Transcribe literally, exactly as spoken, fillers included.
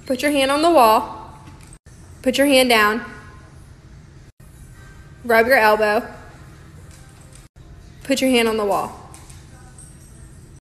Put your hand on the wall. Put your hand down. Rub your elbow. Put your hand on the wall.